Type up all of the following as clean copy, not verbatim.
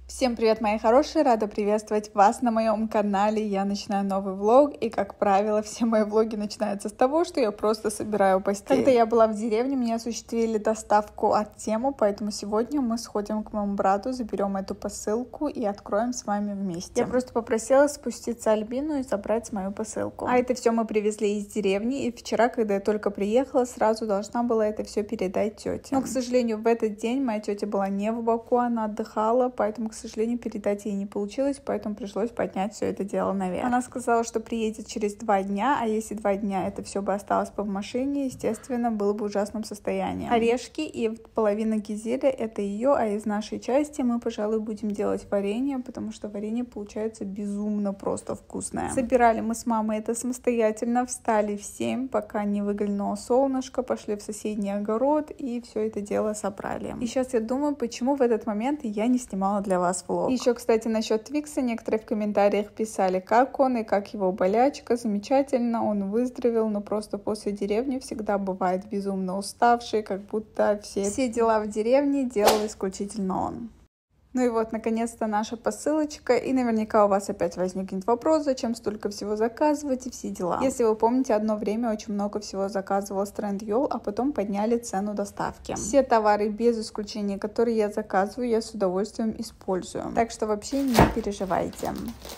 Всем привет, мои хорошие! Рада приветствовать вас на моем канале. Я начинаю новый влог, и, как правило, все мои влоги начинаются с того, что я просто собираю постель. Когда я была в деревне, мне осуществили доставку от Тему, поэтому сегодня мы сходим к моему брату, заберем эту посылку и откроем с вами вместе. Я просто попросила спуститься Альбину и забрать мою посылку. А это все мы привезли из деревни, и вчера, когда я только приехала, сразу должна была это все передать тете. Но, к сожалению, в этот день моя тетя была не в Баку, она отдыхала, поэтому, к сожалению, передать ей не получилось, поэтому пришлось поднять все это дело наверх. Она сказала, что приедет через 2 дня, а если 2 дня это все бы осталось бы в машине, естественно, было бы в ужасном состоянии. Орешки и половина кизиля — это ее, а из нашей части мы, пожалуй, будем делать варенье, потому что варенье получается безумно просто вкусное. Собирали мы с мамой это самостоятельно, встали в 7, пока не выглянуло солнышко, пошли в соседний огород и все это дело собрали. И сейчас я думаю, почему в этот момент я не снимала для вас влог. Еще, кстати, насчет Твикса, некоторые в комментариях писали, как он и как его болячка. Замечательно, он выздоровел, но просто после деревни всегда бывает безумно уставший, как будто все дела в деревне делал исключительно он. Ну и вот, наконец-то наша посылочка, и наверняка у вас опять возникнет вопрос, зачем столько всего заказывать и все дела. Если вы помните, одно время очень много всего заказывала с Trendyol, а потом подняли цену доставки. Все товары, без исключения, которые я заказываю, я с удовольствием использую. Так что вообще не переживайте.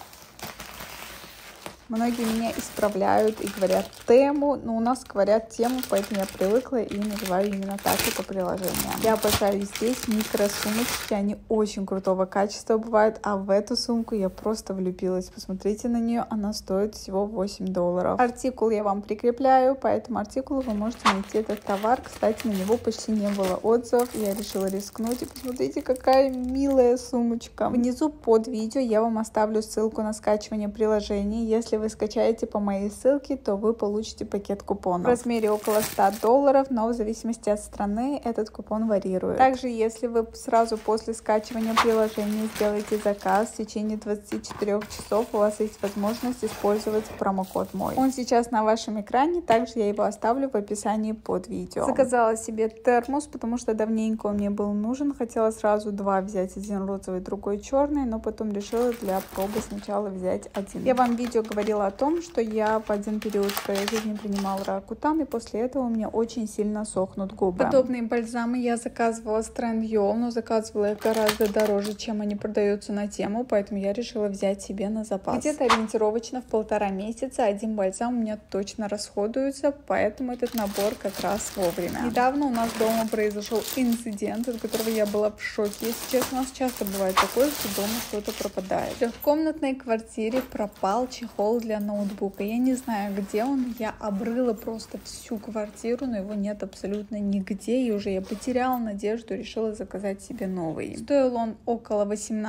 Многие меня исправляют и говорят Тему, но у нас говорят Тему, поэтому я привыкла и называю именно так это приложение. Я обожаю здесь микросумочки, они очень крутого качества бывают, а в эту сумку я просто влюбилась. Посмотрите на нее, она стоит всего $8. Артикул я вам прикрепляю, по этому артикулу вы можете найти этот товар. Кстати, на него почти не было отзывов, я решила рискнуть, и посмотрите, какая милая сумочка. Внизу под видео я вам оставлю ссылку на скачивание приложения. Если вы скачаете по моей ссылке, то вы получите пакет купонов в размере около $100, но в зависимости от страны этот купон варьирует. Также, если вы сразу после скачивания приложения сделаете заказ, в течение 24 часов у вас есть возможность использовать промокод мой. Он сейчас на вашем экране, также я его оставлю в описании под видео. Заказала себе термос, потому что давненько он мне был нужен. Хотела сразу 2 взять, один розовый, другой черный, но потом решила для пробы сначала взять один. Я вам в видео говорила о том, что я в один период своей жизни принимала Ракутан, и после этого у меня очень сильно сохнут губы. Подобные бальзамы я заказывала с Trendyol, но заказывала их гораздо дороже, чем они продаются на Тему, поэтому я решила взять себе на запас. Где-то ориентировочно в 1,5 месяца один бальзам у меня точно расходуется, поэтому этот набор как раз вовремя. Недавно у нас дома произошел инцидент, от которого я была в шоке. Если честно, у нас часто бывает такое, что дома что-то пропадает. В трехкомнатной квартире пропал чехол для ноутбука. Я не знаю, где он. Я обрыла просто всю квартиру, но его нет абсолютно нигде. И уже я потеряла надежду, решила заказать себе новый. Стоил он около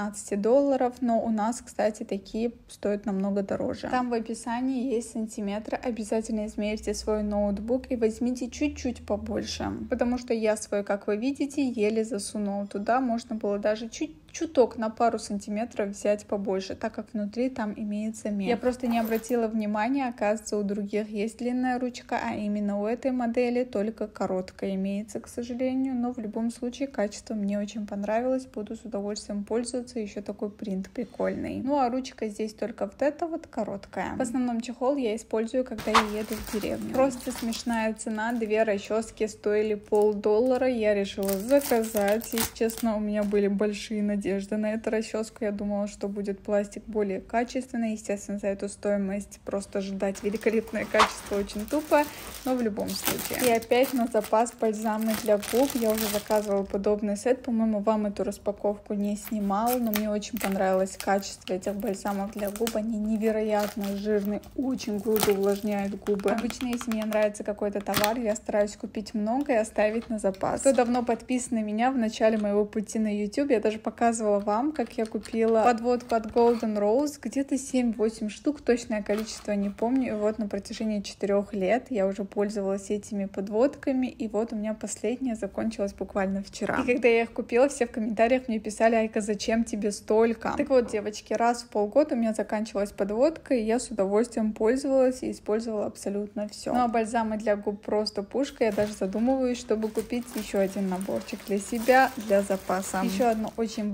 $18, но у нас, кстати, такие стоят намного дороже. Там в описании есть сантиметры. Обязательно измерьте свой ноутбук и возьмите чуть-чуть побольше. Потому что я свой, как вы видите, еле засунула туда. Можно было даже чуток на пару сантиметров взять побольше, так как внутри там имеется мех. Я просто не обратила внимания, оказывается, у других есть длинная ручка, а именно у этой модели только короткая имеется, к сожалению, но в любом случае качество мне очень понравилось, буду с удовольствием пользоваться, еще такой принт прикольный. Ну а ручка здесь только вот эта вот короткая. В основном чехол я использую, когда я еду в деревню. Просто смешная цена, 2 расчески стоили $0,5, я решила заказать, если честно, у меня были большие надежды на эту расческу. Я думала, что будет пластик более качественный. Естественно, за эту стоимость просто ждать великолепное качество очень тупо, но в любом случае. И опять на запас бальзамы для губ. Я уже заказывала подобный сет. По-моему, вам эту распаковку не снимала, но мне очень понравилось качество этих бальзамов для губ. Они невероятно жирные, очень круто увлажняют губы. Обычно, если мне нравится какой-то товар, я стараюсь купить много и оставить на запас. Кто давно подписан на меня, в начале моего пути на YouTube я даже показывала вам, как я купила подводку от Golden Rose, где-то 7-8 штук, точное количество не помню, и вот на протяжении 4 лет я уже пользовалась этими подводками, и вот у меня последняя закончилась буквально вчера. И когда я их купила, все в комментариях мне писали: Айка, зачем тебе столько? Так вот, девочки, раз в полгода у меня заканчивалась подводка, и я с удовольствием пользовалась и использовала абсолютно все. Ну а бальзамы для губ просто пушка, я даже задумываюсь, чтобы купить еще один наборчик для себя, для запаса. Еще одно очень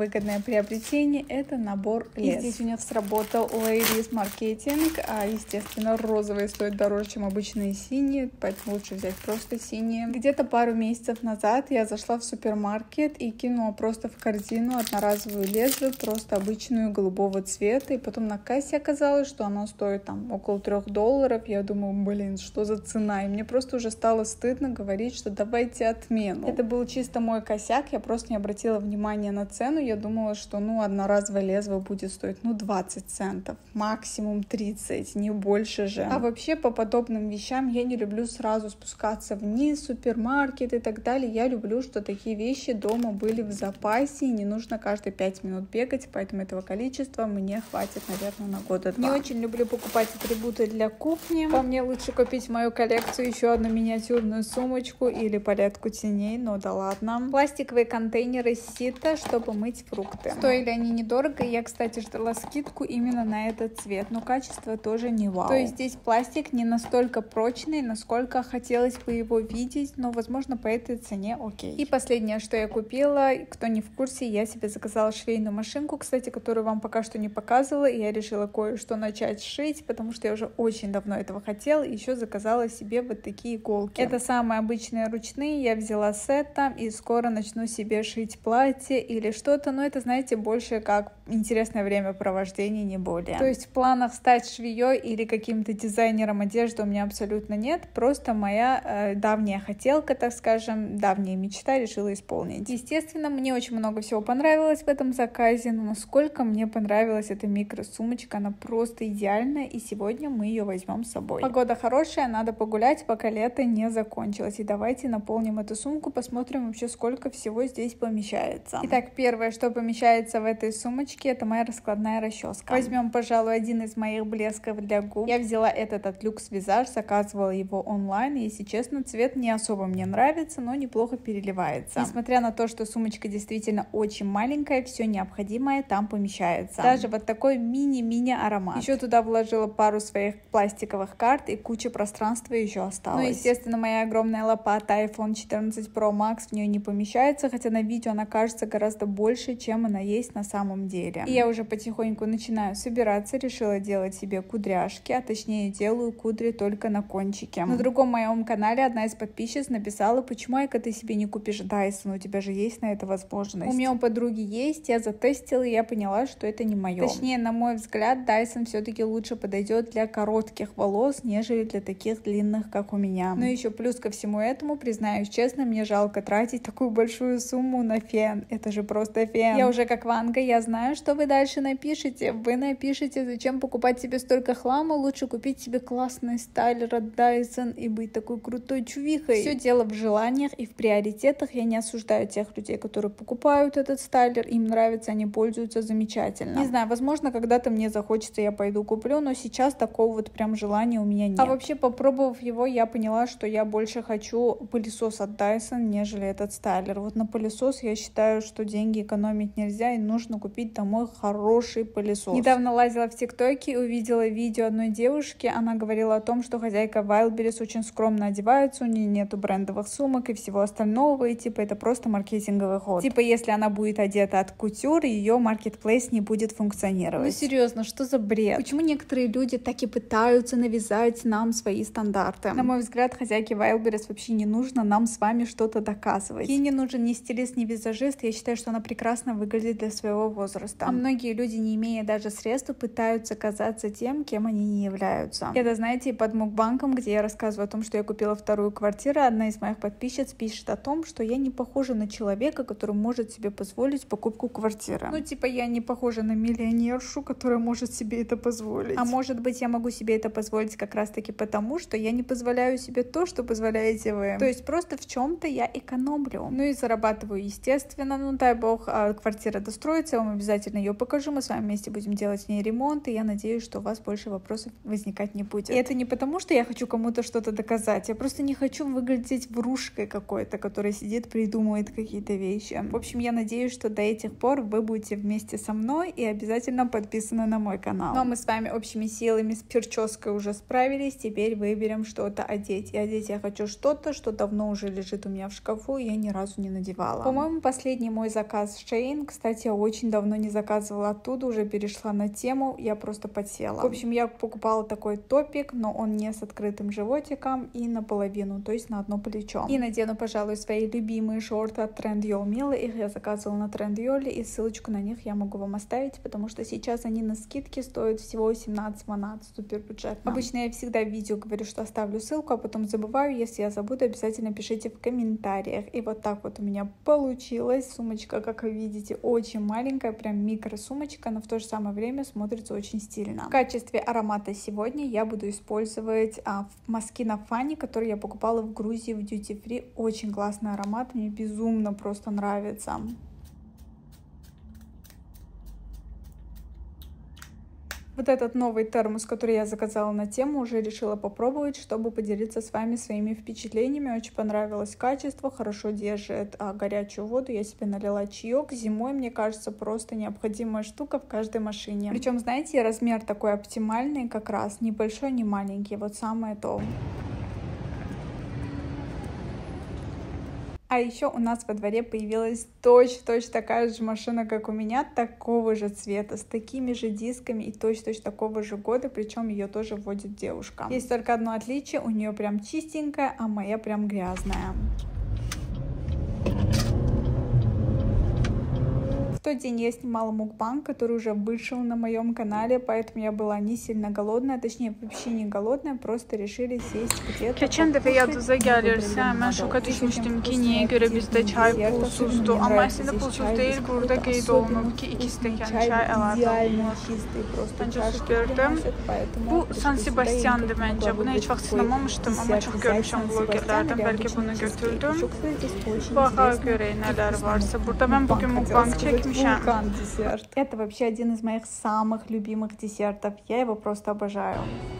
выгодное приобретение — это набор лес. И здесь у них сработал Ladies маркетинг, а естественно розовые стоят дороже, чем обычные синие, поэтому лучше взять просто синие. Где-то пару месяцев назад я зашла в супермаркет и кинула просто в корзину одноразовую лезвие, просто обычную голубого цвета, и потом на кассе оказалось, что она стоит там около $3. Я думаю, блин, что за цена? И мне просто уже стало стыдно говорить, что давайте отмену. Это был чисто мой косяк, я просто не обратила внимания на цену. Я думала, что одноразовое лезвие будет стоить 20 центов, максимум 30, не больше же. А вообще по подобным вещам я не люблю сразу спускаться вниз, супермаркет и так далее. Я люблю, что такие вещи дома были в запасе, и не нужно каждые 5 минут бегать, поэтому этого количества мне хватит, наверное, на года 2. Не очень люблю покупать атрибуты для кухни. По мне лучше купить в мою коллекцию еще одну миниатюрную сумочку или палетку теней, но да ладно. Пластиковые контейнеры сито, чтобы мыть фрукты. Стоили они недорого, и я, кстати, ждала скидку именно на этот цвет, но качество тоже не вау. То есть здесь пластик не настолько прочный, насколько хотелось бы его видеть, но, возможно, по этой цене окей. И последнее, что я купила, кто не в курсе, я себе заказала швейную машинку, кстати, которую вам пока что не показывала, и я решила кое-что начать шить, потому что я уже очень давно этого хотела, и еще заказала себе вот такие иголки. Это самые обычные ручные, я взяла сетом, и скоро начну себе шить платье или что-то, но это, знаете, больше как интересное времяпровождение, не более. То есть в планах стать швеей или каким-то дизайнером одежды у меня абсолютно нет, просто моя давняя хотелка, так скажем, давняя мечта решила исполнить. Естественно, мне очень много всего понравилось в этом заказе, но насколько мне понравилась эта микросумочка, она просто идеальная, и сегодня мы ее возьмем с собой. Погода хорошая, надо погулять, пока лето не закончилось. И давайте наполним эту сумку, посмотрим вообще, сколько всего здесь помещается. Итак, первое, что помещается в этой сумочке, это моя раскладная расческа. Возьмем, пожалуй, один из моих блесков для губ. Я взяла этот от Luxe Visage, заказывала его онлайн, и, если честно, цвет не особо мне нравится, но неплохо переливается. Несмотря на то, что сумочка действительно очень маленькая, все необходимое там помещается. Даже вот такой мини-мини аромат. Еще туда вложила пару своих пластиковых карт, и куча пространства еще осталось. Ну, естественно, моя огромная лопата iPhone 14 Pro Max в нее не помещается, хотя на видео она кажется гораздо больше, чем она есть на самом деле. И я уже потихоньку начинаю собираться, решила делать себе кудряшки, а точнее делаю кудри только на кончике. На другом моем канале одна из подписчиц написала: почему, Айка, ты себе не купишь Dyson, у тебя же есть на это возможность. У меня у подруги есть, я затестила, и я поняла, что это не мое. Точнее, на мой взгляд, Dyson все-таки лучше подойдет для коротких волос, нежели для таких длинных, как у меня. Но еще плюс ко всему этому, признаюсь честно, мне жалко тратить такую большую сумму на фен. Это же просто фен. Я уже как Ванга, я знаю, что вы дальше напишите. Вы напишите, зачем покупать себе столько хлама, лучше купить себе классный стайлер от Dyson и быть такой крутой чувихой. Все дело в желаниях и в приоритетах. Я не осуждаю тех людей, которые покупают этот стайлер, им нравится, они пользуются замечательно. Не знаю, возможно, когда-то мне захочется, я пойду куплю, но сейчас такого вот прям желания у меня нет. А вообще, попробовав его, я поняла, что я больше хочу пылесос от Dyson, нежели этот стайлер. Вот на пылесос я считаю, что деньги экономить нельзя, и нужно купить домой хороший пылесос. Недавно лазила в ТикТоке и увидела видео одной девушки. Она говорила о том, что хозяйка Wildberries очень скромно одевается, у нее нету брендовых сумок и всего остального, и типа это просто маркетинговый ход. Типа если она будет одета от кутюр, ее маркетплейс не будет функционировать. Ну серьезно, что за бред? Почему некоторые люди так и пытаются навязать нам свои стандарты? На мой взгляд, хозяйке Wildberries вообще не нужно нам с вами что-то доказывать. Ей не нужен ни стилист, ни визажист. Я считаю, что она прекрасно выглядит для своего возраста. А многие люди, не имея даже средств, пытаются казаться тем, кем они не являются. Это, знаете, под мукбангом, где я рассказываю о том, что я купила вторую квартиру, одна из моих подписчиц пишет о том, что я не похожа на человека, который может себе позволить покупку квартиры. Ну, типа, я не похожа на миллионершу, которая может себе это позволить. А может быть, я могу себе это позволить как раз-таки потому, что я не позволяю себе то, что позволяете вы. То есть просто в чем-то я экономлю. Ну и зарабатываю, естественно. Ну, дай бог, квартира достроится, я вам обязательно ее покажу. Мы с вами вместе будем делать в ней ремонт, и я надеюсь, что у вас больше вопросов возникать не будет. И это не потому, что я хочу кому-то что-то доказать. Я просто не хочу выглядеть врушкой какой-то, которая сидит, придумывает какие-то вещи. В общем, я надеюсь, что до этих пор вы будете вместе со мной и обязательно подписаны на мой канал. Ну а мы с вами общими силами с прической уже справились. Теперь выберем что-то одеть. И одеть я хочу что-то, что давно уже лежит у меня в шкафу, и я ни разу не надевала. По-моему, последний мой заказ Shein. Кстати, я очень давно не заказывала оттуда, уже перешла на тему, я просто подсела. В общем, я покупала такой топик, но он не с открытым животиком и наполовину, то есть на одно плечо. И надену, пожалуй, свои любимые шорты от Trendyol Mille. Их я заказывала на Trendyol, и ссылочку на них я могу вам оставить, потому что сейчас они на скидке стоят всего 17 манат, супер бюджетно. Обычно я всегда в видео говорю, что оставлю ссылку, а потом забываю. Если я забуду, обязательно пишите в комментариях. И вот так вот у меня получилось. Сумочка, как вы видите, очень маленькая, прям микро сумочка, но в то же самое время смотрится очень стильно. В качестве аромата сегодня я буду использовать Moschino Funny, который я покупала в Грузии в Duty Free. Очень классный аромат, мне безумно просто нравится. Вот этот новый термос, который я заказала на тему, уже решила попробовать, чтобы поделиться с вами своими впечатлениями. Очень понравилось качество, хорошо держит горячую воду. Я себе налила чаек. Зимой, мне кажется, просто необходимая штука в каждой машине. Причем, знаете, размер такой оптимальный как раз. Ни большой, ни маленький. Вот самое то. А еще у нас во дворе появилась точь-в-точь такая же машина, как у меня, такого же цвета, с такими же дисками и точь-в-точь такого же года, причем ее тоже водит девушка. Есть только одно отличие, у нее прям чистенькая, а моя прям грязная. В тот день я снимала мукбанг, который уже вышел на моем канале, поэтому я была не сильно голодная, точнее вообще не голодная, просто решили sесть где-то. Geçen defa yazıza gelirse hemen şoka düşmüştüm ki niye göre bizde çay pulsuzdu ama aslında pulsuz değil, burada qeyd olunub ki 2 stəkan çay əlavə olunur. Bence süperdi. Bu San Sebastian'dı bence. Bunu hiç vaxt sınamamışdım ama çox görmüşəm vloggerlərdən, bəlkə bunu götürdüm. Baxa görək nələr varsa. Burada mən bugün mukbang çəkmişəm. Вулкан десерт. Это вообще один из моих самых любимых десертов. Я его просто обожаю.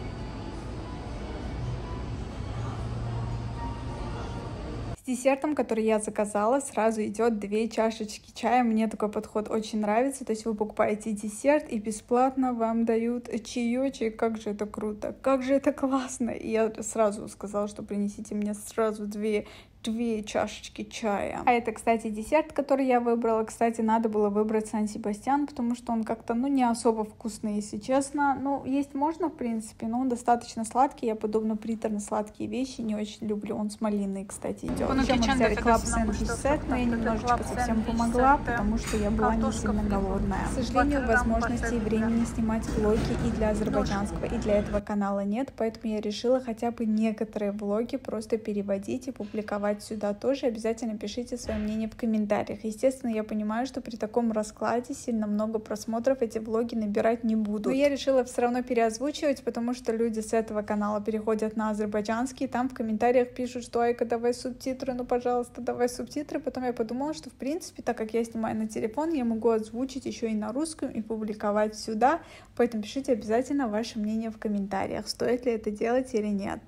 С десертом, который я заказала, сразу идет 2 чашечки чая. Мне такой подход очень нравится. То есть вы покупаете десерт и бесплатно вам дают чаечек. Как же это круто, как же это классно. И я сразу сказала, что принесите мне сразу 2 чашечки чая. А это, кстати, десерт, который я выбрала. Кстати, надо было выбрать Сан Себастьян, потому что он как-то, не особо вкусный, если честно. Есть можно, в принципе, но он достаточно сладкий. Я подобно приторно-сладкие вещи не очень люблю. Он с малиной, кстати, идет. Еще мы взяли Club Sandwich Set, но я немножечко совсем помогла, потому что я была не сильно голодная. К сожалению, возможности и времени снимать влоги и для азербайджанского, и для этого канала нет, поэтому я решила хотя бы некоторые влоги просто переводить и публиковать сюда тоже. Обязательно пишите свое мнение в комментариях. Естественно, я понимаю, что при таком раскладе сильно много просмотров эти влоги набирать не будут. Но я решила все равно переозвучивать, потому что люди с этого канала переходят на азербайджанский, там в комментариях пишут, что Айка, давай субтитры, пожалуйста, давай субтитры. Потом я подумала, что в принципе, так как я снимаю на телефон, я могу озвучить еще и на русском и публиковать сюда. Поэтому пишите обязательно ваше мнение в комментариях, стоит ли это делать или нет.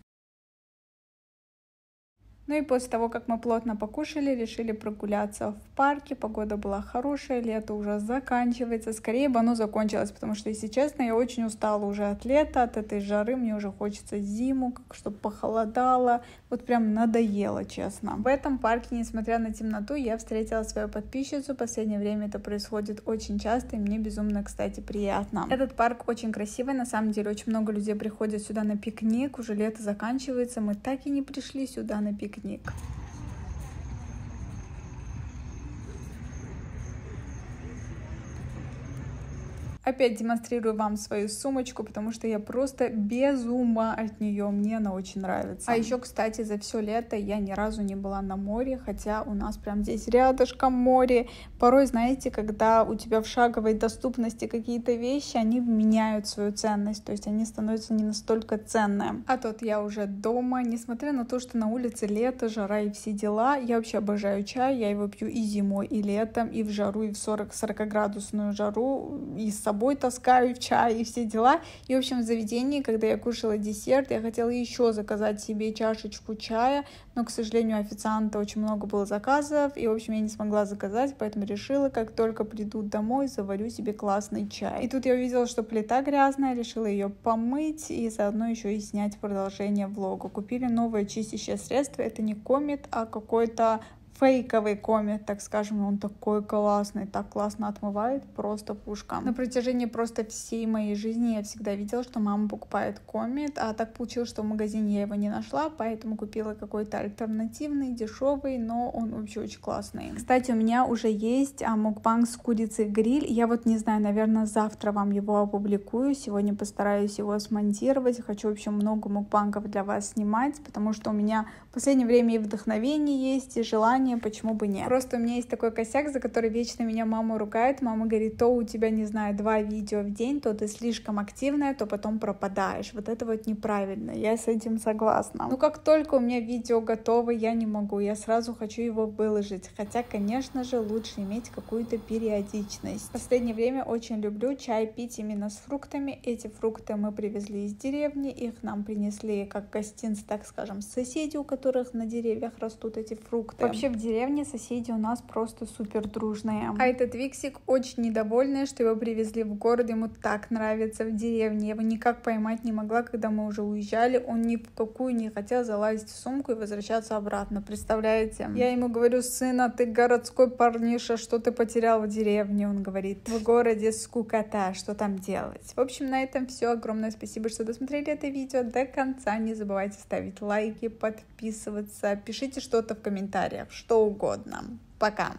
И после того, как мы плотно покушали, решили прогуляться в парке. Погода была хорошая, лето уже заканчивается. Скорее бы оно закончилось, потому что, если честно, я очень устала уже от лета, от этой жары. Мне уже хочется зиму, чтобы похолодало. Вот прям надоело, честно. В этом парке, несмотря на темноту, я встретила свою подписчицу. В последнее время это происходит очень часто, и мне безумно, кстати, приятно. Этот парк очень красивый, на самом деле очень много людей приходят сюда на пикник. Уже лето заканчивается, мы так и не пришли сюда на пикник. Опять демонстрирую вам свою сумочку, потому что я просто без ума от нее. Мне она очень нравится. А еще, кстати, за все лето я ни разу не была на море, хотя у нас прям здесь рядышком море. Порой, знаете, когда у тебя в шаговой доступности какие-то вещи, они меняют свою ценность, то есть они становятся не настолько ценные. А тут я уже дома, несмотря на то, что на улице лето, жара и все дела, я вообще обожаю чай, я его пью и зимой, и летом, и в жару, и в 40-градусную жару, и с собой таскаю в чай и все дела. И, в общем, в заведении, когда я кушала десерт, я хотела еще заказать себе чашечку чая, но, к сожалению, у официанта очень много было заказов, и, в общем, я не смогла заказать, поэтому решила, как только приду домой, заварю себе классный чай. И тут я увидела, что плита грязная, решила ее помыть и заодно еще и снять продолжение влога. Купили новое чистящее средство, это не Комет, а какой-то фейковый комет, так скажем, он такой классный, так классно отмывает, просто пушка. На протяжении просто всей моей жизни я всегда видела, что мама покупает комет, а так получилось, что в магазине я его не нашла, поэтому купила какой-то альтернативный, дешевый, но он вообще очень классный. Кстати, у меня уже есть мукбанг с курицей гриль, я вот не знаю, наверное, завтра вам его опубликую, сегодня постараюсь его смонтировать, хочу вообще много мукбангов для вас снимать, потому что у меня в последнее время и вдохновение есть, и желание, почему бы нет. Просто у меня есть такой косяк, за который вечно меня мама ругает. Мама говорит, то у тебя, не знаю, 2 видео в день, то ты слишком активная, то потом пропадаешь. Вот это вот неправильно, я с этим согласна. Ну, как только у меня видео готово, я не могу, я сразу хочу его выложить. Хотя, конечно же, лучше иметь какую-то периодичность. В последнее время очень люблю чай пить именно с фруктами. Эти фрукты мы привезли из деревни, их нам принесли как гостинцы, так скажем, соседи, у которых на деревьях растут эти фрукты. Вообще в деревне соседи у нас просто супер дружные. А этот Виксик очень недовольный, что его привезли в город, ему так нравится в деревне. Я его никак поймать не могла, когда мы уже уезжали, он ни в какую не хотел залазить в сумку и возвращаться обратно, представляете? Я ему говорю, сына, ты городской парниша, что ты потерял в деревне? Он говорит, в городе скукота, что там делать? В общем, на этом все. Огромное спасибо, что досмотрели это видео до конца. Не забывайте ставить лайки, подписываться, пишите что-то в комментариях, что угодно. Пока!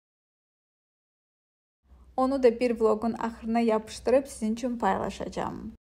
Onu da bir vlogun axırına yapışdırıb sizin üçün paylaşacağım.